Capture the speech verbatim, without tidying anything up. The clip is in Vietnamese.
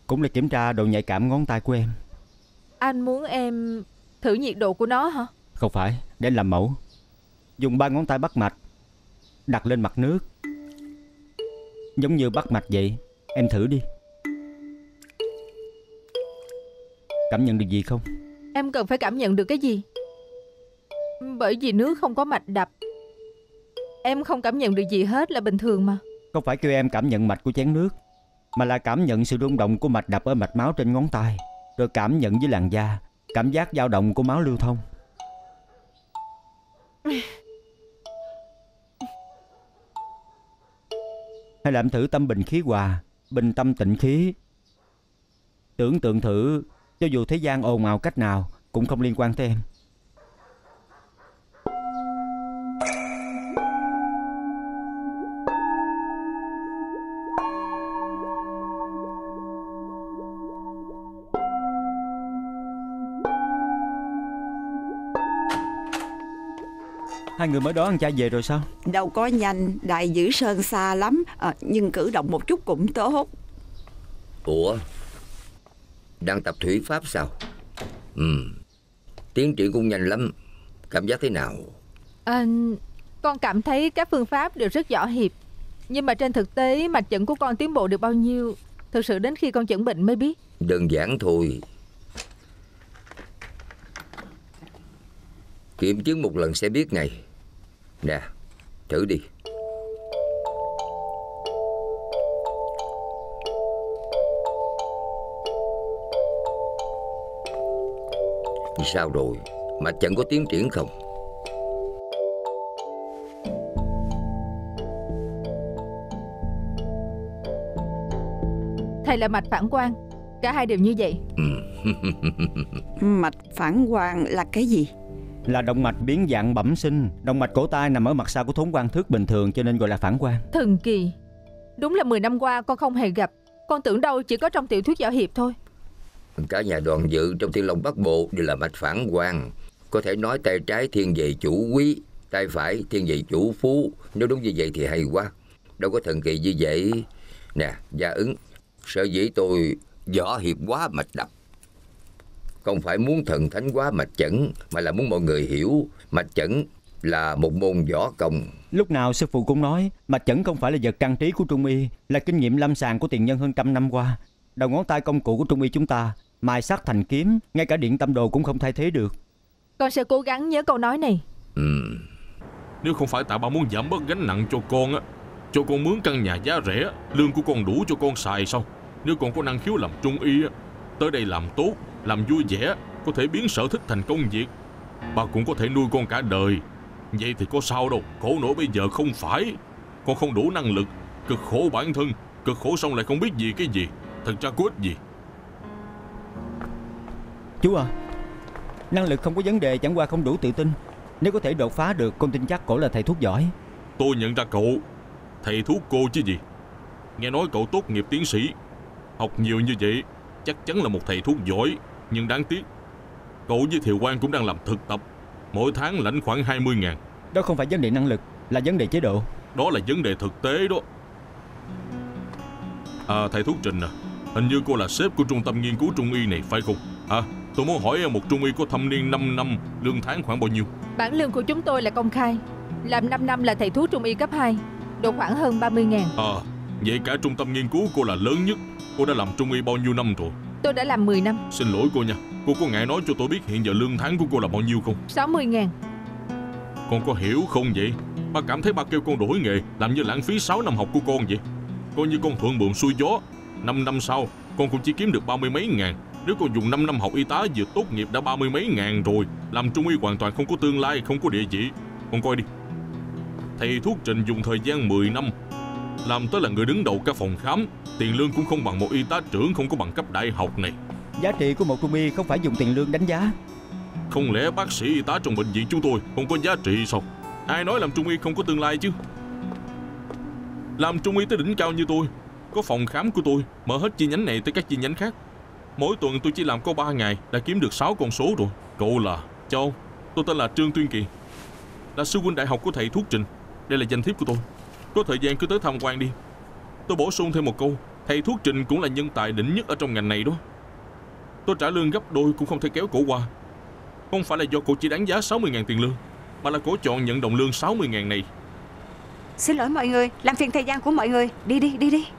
cũng là kiểm tra độ nhạy cảm ngón tay của em. Anh muốn em thử nhiệt độ của nó hả? Không phải, để làm mẫu. Dùng ba ngón tay bắt mạch, đặt lên mặt nước, giống như bắt mạch vậy. Em thử đi. Cảm nhận được gì không? Em cần phải cảm nhận được cái gì? Bởi vì nước không có mạch đập, em không cảm nhận được gì hết là bình thường mà. Không phải kêu em cảm nhận mạch của chén nước, mà là cảm nhận sự rung động của mạch đập ở mạch máu trên ngón tay, rồi cảm nhận với làn da, cảm giác dao động của máu lưu thông. Hay là em thử tâm bình khí hòa, bình tâm tịnh khí. Tưởng tượng thử, cho dù thế gian ồn ào cách nào cũng không liên quan tới em. Hai người mới đó ăn chay về rồi sao? Đâu có nhanh, Đại Dữ Sơn xa lắm à, nhưng cử động một chút cũng tốt. Ủa, đang tập thủy pháp sao? Ừ, tiến triển cũng nhanh lắm. Cảm giác thế nào? À, con cảm thấy các phương pháp đều rất võ hiệp, nhưng mà trên thực tế mạch chuẩn của con tiến bộ được bao nhiêu, thực sự đến khi con chẩn bệnh mới biết. Đơn giản thôi. Kiểm chứng một lần sẽ biết ngay. Nè, thử đi. Sao rồi? Mạch chẳng có tiến triển không? Thầy là mạch phản quang, cả hai đều như vậy. Mạch phản quang là cái gì? Là động mạch biến dạng bẩm sinh. Động mạch cổ tay nằm ở mặt sau của thốn quan thước bình thường, cho nên gọi là phản quang. Thần kỳ. Đúng là mười năm qua con không hề gặp. Con tưởng đâu chỉ có trong tiểu thuyết võ hiệp thôi. Cả nhà Đoàn Dự trong Thiên Long Bắc Bộ đều là mạch phản quang. Có thể nói tay trái thiên về chủ quý, tay phải thiên về chủ phú. Nếu đúng như vậy thì hay quá. Đâu có thần kỳ như vậy. Nè, Gia Ứng, sở dĩ tôi võ hiệp quá mạch đập, không phải muốn thần thánh quá mạch chẩn, mà là muốn mọi người hiểu mạch chẩn là một môn võ công. Lúc nào sư phụ cũng nói mạch chẩn không phải là vật trang trí của Trung Y, là kinh nghiệm lâm sàng của tiền nhân hơn trăm năm qua. Đầu ngón tay công cụ của Trung Y chúng ta mài sắt thành kiếm, ngay cả điện tâm đồ cũng không thay thế được. Con sẽ cố gắng nhớ câu nói này. Ừ. Nếu không phải tại bà muốn giảm bớt gánh nặng cho con á, cho con mướn căn nhà giá rẻ, lương của con đủ cho con xài sao? Nếu con có năng khiếu làm Trung Y á, tới đây làm tốt, làm vui vẻ, có thể biến sở thích thành công việc, bà cũng có thể nuôi con cả đời. Vậy thì có sao đâu. Khổ nỗi bây giờ không phải con không đủ năng lực, cực khổ bản thân, cực khổ xong lại không biết gì cái gì, thật ra có ích gì. Chú à, năng lực không có vấn đề, chẳng qua không đủ tự tin. Nếu có thể đột phá được, con tin chắc cổ là thầy thuốc giỏi. Tôi nhận ra cậu thầy thuốc cô chứ gì. Nghe nói cậu tốt nghiệp tiến sĩ, học nhiều như vậy, chắc chắn là một thầy thuốc giỏi. Nhưng đáng tiếc, cậu với Thiều Quang cũng đang làm thực tập, mỗi tháng lãnh khoảng hai mươi ngàn. Đó không phải vấn đề năng lực, là vấn đề chế độ. Đó là vấn đề thực tế đó. À, thầy thuốc Trình à, hình như cô là sếp của trung tâm nghiên cứu Trung Y này phải không? À, tôi muốn hỏi một Trung Y có thâm niên năm năm, lương tháng khoảng bao nhiêu? Bảng lương của chúng tôi là công khai. Làm năm năm là thầy thuốc Trung Y cấp hai, độ khoảng hơn ba mươi ngàn. À, vậy cả trung tâm nghiên cứu cô là lớn nhất. Cô đã làm Trung Y bao nhiêu năm rồi? Tôi đã làm mười năm. Xin lỗi cô nha, cô có ngại nói cho tôi biết hiện giờ lương tháng của cô là bao nhiêu không? sáu mươi ngàn. Con có hiểu không vậy? Ba cảm thấy ba kêu con đổi nghề làm như lãng phí sáu năm học của con vậy. Coi như con thuận buồm xuôi gió, năm năm sau con cũng chỉ kiếm được ba mươi mấy ngàn. Nếu con dùng năm năm học y tá vừa tốt nghiệp đã ba mươi mấy ngàn rồi. Làm Trung Y hoàn toàn không có tương lai, không có địa vị. Con coi đi, thầy thuốc Trình dùng thời gian mười năm làm tới là người đứng đầu cả phòng khám, tiền lương cũng không bằng một y tá trưởng không có bằng cấp đại học này. Giá trị của một Trung Y không phải dùng tiền lương đánh giá. Không lẽ bác sĩ y tá trong bệnh viện chúng tôi không có giá trị sao? Ai nói làm Trung Y không có tương lai chứ? Làm Trung Y tới đỉnh cao như tôi, có phòng khám của tôi, mở hết chi nhánh này tới các chi nhánh khác. Mỗi tuần tôi chỉ làm có ba ngày đã kiếm được sáu con số rồi. Cậu là Châu, tôi tên là Trương Tuyên Kỳ, là sư huynh đại học của thầy thuốc Trình. Đây là danh thiếp của tôi, có thời gian cứ tới tham quan đi. Tôi bổ sung thêm một câu, Thầy thuốc Trình cũng là nhân tài đỉnh nhất ở trong ngành này đó. Tôi trả lương gấp đôi cũng không thể kéo cổ qua. Không phải là do cổ chỉ đáng giá sáu mươi ngàn tiền lương, mà là cổ chọn nhận đồng lương sáu mươi ngàn này. Xin lỗi mọi người, làm phiền thời gian của mọi người. Đi đi, đi đi.